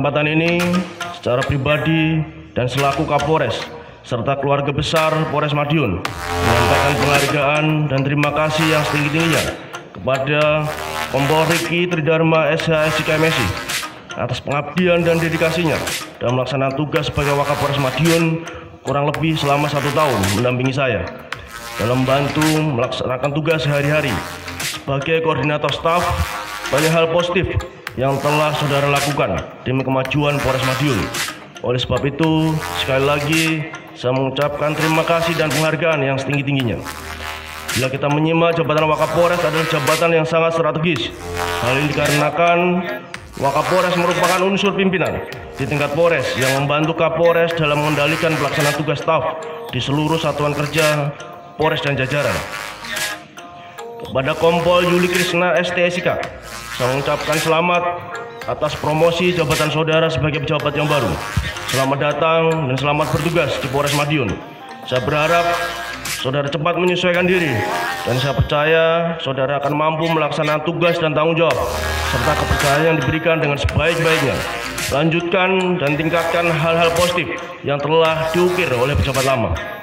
kesempatan ini, secara pribadi dan selaku Kapolres serta keluarga besar Polres Madiun, menyampaikan penghargaan dan terima kasih yang setinggi-tingginya kepada Kompol Riki Tridharma SH MSI atas pengabdian dan dedikasinya dalam melaksanakan tugas sebagai Wakapolres Madiun kurang lebih selama 1 tahun mendampingi saya dalam membantu melaksanakan tugas sehari-hari. Sebagai koordinator staf, banyak hal positif yang telah saudara lakukan demi kemajuan Polres Madiun. Oleh sebab itu, sekali lagi saya mengucapkan terima kasih dan penghargaan yang setinggi-tingginya. Bila kita menyimak, jabatan Wakapolres adalah jabatan yang sangat strategis. Hal ini dikarenakan Wakapolres merupakan unsur pimpinan di tingkat Polres yang membantu Kapolres dalam mengendalikan pelaksanaan tugas staf di seluruh satuan kerja Polres dan jajaran. Kepada Kompol Yuli Krishna STSIK, saya mengucapkan selamat atas promosi jabatan saudara sebagai pejabat yang baru. Selamat datang dan selamat bertugas di Polres Madiun. Saya berharap saudara cepat menyesuaikan diri dan saya percaya saudara akan mampu melaksanakan tugas dan tanggung jawab serta kepercayaan yang diberikan dengan sebaik-baiknya. Lanjutkan dan tingkatkan hal-hal positif yang telah diukir oleh pejabat lama.